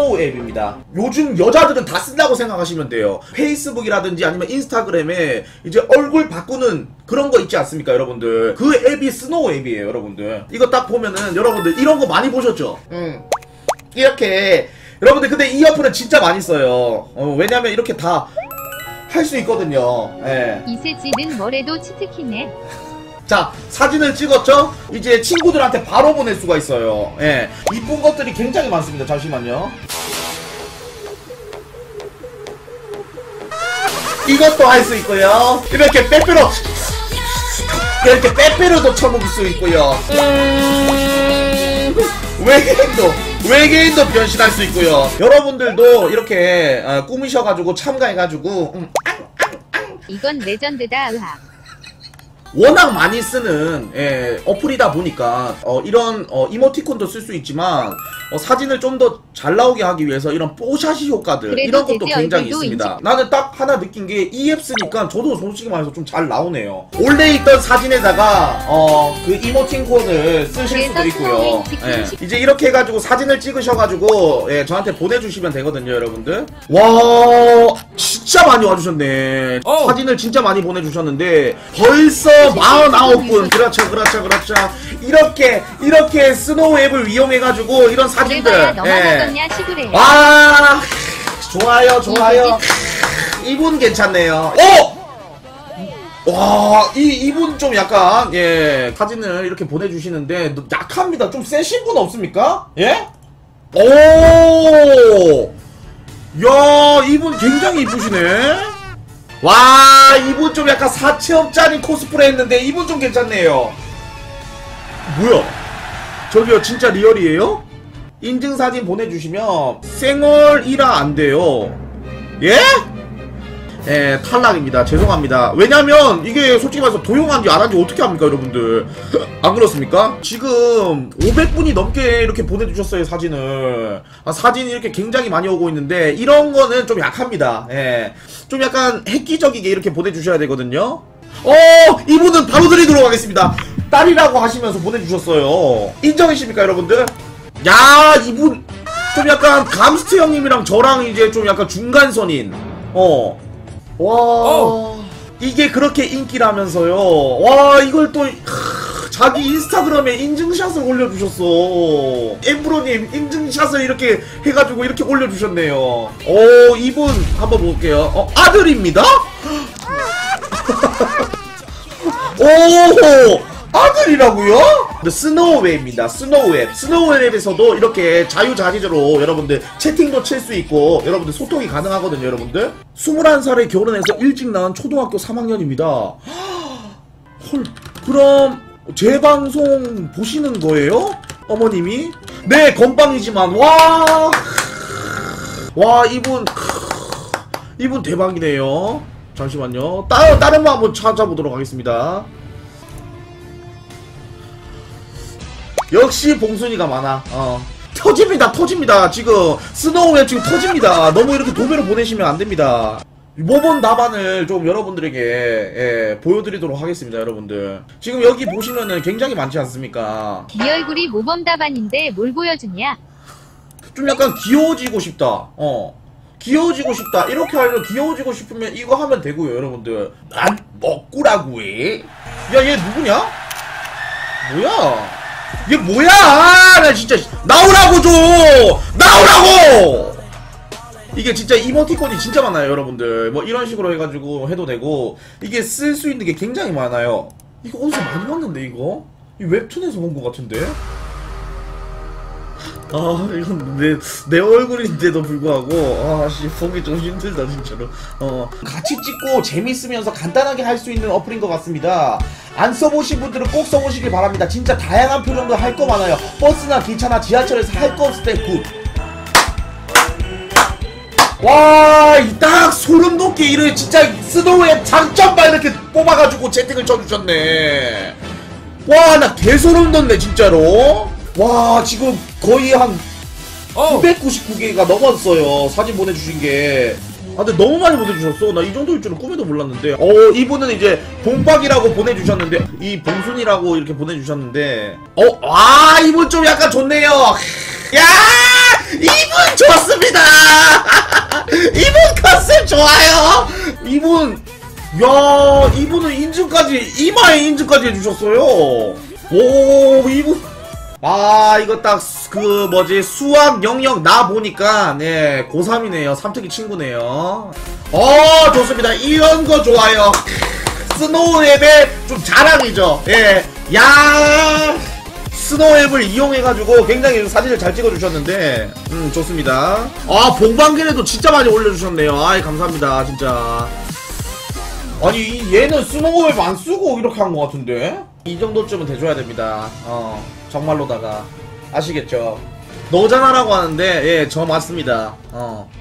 스노우 앱입니다. 요즘 여자들은 다 쓴다고 생각하시면 돼요. 페이스북이라든지 아니면 인스타그램에 이제 얼굴 바꾸는 그런 거 있지 않습니까, 여러분들? 그 앱이 스노우 앱이에요, 여러분들. 이거 딱 보면은 여러분들 이런 거 많이 보셨죠? 이렇게 여러분들 근데 이 어플은 진짜 많이 써요. 왜냐면 이렇게 다 할 수 있거든요. 예. 이세지는 뭐래도 치트키네. 자, 사진을 찍었죠? 이제 친구들한테 바로 보낼 수가 있어요. 예. 이쁜 것들이 굉장히 많습니다. 잠시만요. 이것도 할 수 있고요. 이렇게 빼빼로 이렇게 빼빼로도 쳐먹을 수 있고요. 외계인도 변신할 수 있고요. 여러분들도 이렇게 꾸미셔가지고 참가해가지고 이건 레전드다. 의학. 워낙 많이 쓰는 어플이다 보니까 이런 이모티콘도 쓸 수 있지만 사진을 좀 더 잘 나오게 하기 위해서 이런 뽀샤시 효과들 이런 것도 굉장히 있습니다. 나는 딱 하나 느낀 게 이 앱 쓰니까 저도 솔직히 말해서 좀 잘 나오네요. 원래 있던 사진에다가 그 이모티콘을 쓰실 수도 있고요. 이제 이렇게 해가지고 사진을 찍으셔가지고 저한테 보내주시면 되거든요, 여러분들. 와, 진짜 많이 와주셨네. 사진을 진짜 많이 보내주셨는데 벌써 49분. 그렇죠. 이렇게 스노우 앱을 이용해가지고 이런 사진들. 와, 좋아요. 이분 괜찮네요. 와, 이분 좀 약간 사진을 이렇게 보내주시는데 약합니다. 좀 세신 분 없습니까? 예? 오, 야, 이분 굉장히 이쁘시네. 와, 이분 좀 약간 사채업자님 코스프레 했는데 이분 좀 괜찮네요. 뭐야? 저기요, 진짜 리얼이에요? 인증사진 보내주시면 생얼이라 안돼요. 예? 예, 탈락입니다. 죄송합니다. 왜냐면 이게 솔직히 말해서 도용한지 안한지 어떻게 합니까, 여러분들? 안 그렇습니까? 지금 500분이 넘게 이렇게 보내주셨어요, 사진을. 사진이 이렇게 굉장히 많이 오고 있는데 이런 거는 좀 약합니다. 예, 좀 약간 획기적이게 이렇게 보내주셔야 되거든요. 이분은 바로 드리도록 하겠습니다. 딸이라고 하시면서 보내주셨어요. 인정이십니까, 여러분들? 야, 이분 좀 약간 감스트 형님이랑 저랑 이제 좀 약간 중간선인 와, 이게 그렇게 인기라면서요. 와, 이걸 또 자기 인스타그램에 인증샷을 올려주셨어. 엠브로님 인증샷을 이렇게 해가지고 이렇게 올려주셨네요. 이분 한번 볼게요. 아들입니다? 오, 아들이라고요? 스노우앱입니다. 스노우앱. 스노우앱에서도 이렇게 자유자재로 여러분들 채팅도 칠 수 있고 여러분들 소통이 가능하거든요, 여러분들. 21살에 결혼해서 일찍 낳은 초등학교 3학년입니다. 헐, 그럼 제 방송 보시는 거예요? 어머님이? 네, 건빵이지만 와, 이분 대박이네요. 잠시만요. 다른 거 한번 찾아보도록 하겠습니다. 역시 봉순이가 많아. 터집니다. 지금 스노우앱 지금 터집니다. 너무 이렇게 도배로 보내시면 안됩니다. 모범 답안을 좀 여러분들에게 보여드리도록 하겠습니다, 여러분들. 지금 여기 보시면은 굉장히 많지 않습니까? 네 얼굴이 모범 답안인데 뭘 보여주냐? 좀 약간 귀여워지고 싶다. 귀여워지고 싶다. 이렇게 하려면 귀여워지고 싶으면 이거 하면 되고요, 여러분들. 난 먹구라고 해. 야, 얘 누구냐? 뭐야? 이게 뭐야? 나 진짜 나오라고 좀! 나오라고! 이게 진짜 이모티콘이 진짜 많아요, 여러분들. 뭐 이런 식으로 해가지고 해도 되고 이게 쓸 수 있는 게 굉장히 많아요. 이거 어디서 많이 봤는데 이거? 이 웹툰에서 본 것 같은데? 이건 내 얼굴인데도 불구하고 보기 좀 힘들다, 진짜로. 같이 찍고 재밌으면서 간단하게 할 수 있는 어플인 것 같습니다. 안 써보신 분들은 꼭 써보시길 바랍니다. 진짜 다양한 표정도 할 거 많아요. 버스나 기차나 지하철에서 할 거 없을 때 굿. 와, 딱 소름 돋게 이래. 진짜 스노우앱 장점만 이렇게 뽑아가지고 채팅을 쳐주셨네. 와, 나 개소름 돋네, 진짜로. 와, 지금 거의 한 999개가 넘었어요, 사진 보내주신게. 근데 너무 많이 보내주셨어. 나 이 정도일 줄은 꿈에도 몰랐는데. 이분은 이제 봉박이라고 보내주셨는데, 이 봉순이라고 이렇게 보내주셨는데, 이분 좀 약간 좋네요. 야, 이분 좋습니다. 좋아요. 이분 야 이분은 인증까지 이마에 인증까지 해주셨어요. 오 이분 아 이거 딱 그 뭐지 수학 영역 나 보니까 네 고3이네요. 삼특이 친구네요. 좋습니다. 이런 거 좋아요. 스노우앱의 좀 자랑이죠. 예. 야 스노우앱을 이용해가지고 굉장히 사진을 잘 찍어주셨는데 좋습니다. 봉방계에도 진짜 많이 올려주셨네요. 아이 감사합니다 진짜. 아니 얘는 스노우앱 안 쓰고 이렇게 한 것 같은데 이 정도쯤은 돼줘야 됩니다. 정말로다가 아시겠죠? 너잖아라고 하는데 예 저 맞습니다.